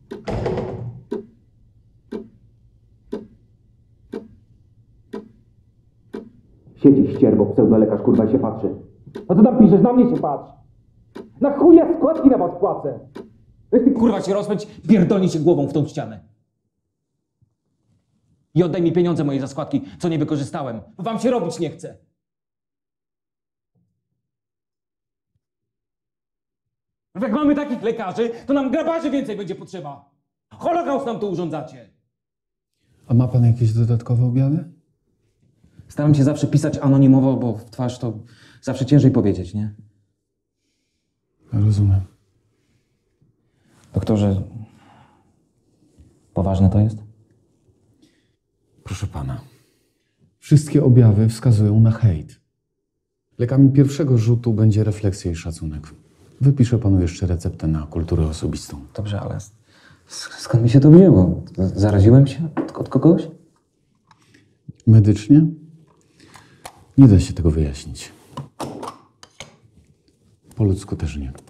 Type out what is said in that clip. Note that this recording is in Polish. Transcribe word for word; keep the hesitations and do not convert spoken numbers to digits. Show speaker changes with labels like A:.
A: Siedzi ścierbo, pseudolekarz, kurwa, i się patrzy. A co tam piszesz? Na mnie się patrz! Na chuj ja składki na was płacę! Weź ty, kurwa, się rozpędź, pierdolnij się głową w tą ścianę. I oddaj mi pieniądze moje za składki, co nie wykorzystałem, bo wam się robić nie chce. Jak mamy takich lekarzy, to nam grabarzy więcej będzie potrzeba. Holokaust nam tu urządzacie.
B: A ma pan jakieś dodatkowe objawy?
A: Staram się zawsze pisać anonimowo, bo w twarz to zawsze ciężej powiedzieć, nie?
B: Rozumiem.
A: Doktorze, poważne to jest?
B: Proszę pana. Wszystkie objawy wskazują na hejt. Lekami pierwszego rzutu będzie refleksja i szacunek. Wypiszę panu jeszcze receptę na kulturę osobistą.
A: Dobrze, ale s- skąd mi się to wzięło? Zaraziłem się od, od kogoś?
B: Medycznie? Nie da się tego wyjaśnić. Po ludzku też nie.